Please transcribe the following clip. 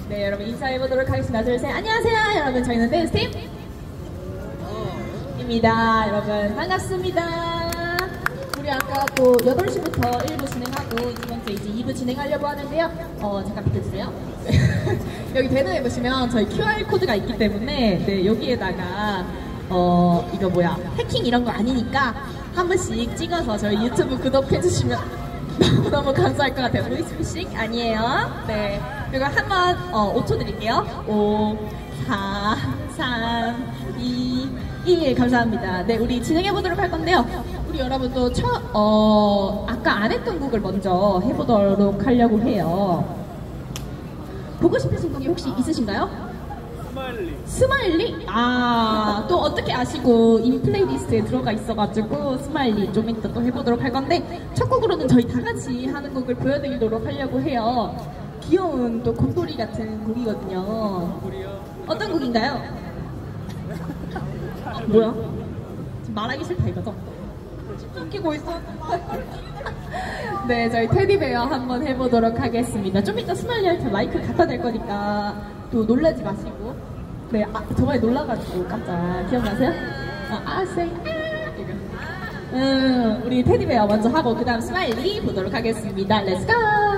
네, 여러분 인사해보도록 하겠습니다. 둘, 셋. 안녕하세요, 여러분. 저희는 댄스팀 입니다. 여러분, 반갑습니다. 우리 아까 또 8시부터 1부 진행하고 두 번째 이제 2부 진행하려고 하는데요. 잠깐 비켜주세요. 여기 배너에 보시면 저희 QR코드가 있기 때문에 네, 여기에다가 이거 뭐야, 해킹 이런 거 아니니까 한 번씩 찍어서 저희 유튜브 구독해주시면 너무 감사할 것 같아요. 보이스피싱 아니에요. 네. 이거 한번 5초 드릴게요. 5, 4, 3, 2, 1. 감사합니다. 네, 우리 진행해보도록 할 건데요. 우리 여러분도 아까 안 했던 곡을 먼저 해보도록 하려고 해요. 보고 싶으신 곡이 혹시 있으신가요? 스마일리? 아, 또 어떻게 아시고 인 플레이리스트에 들어가 있어가지고 스마일리 좀 이따 또 해보도록 할 건데, 첫 곡으로는 저희 다 같이 하는 곡을 보여드리도록 하려고 해요. 귀여운 또 곰돌이 같은 곡이거든요. 어떤 곡인가요? 뭐야? 지금 말하기 싫다 이거죠? 웃기고 있어. 네, 저희 테디베어 한번 해보도록 하겠습니다. 좀 이따 스마일리 할 때 마이크 갖다 댈 거니까 또 놀라지 마시고. 네, 저번에 놀라가지고 깜짝 기억나세요? 우리 테디베어 먼저 하고 그 다음 스마일리 보도록 하겠습니다. 렛츠고!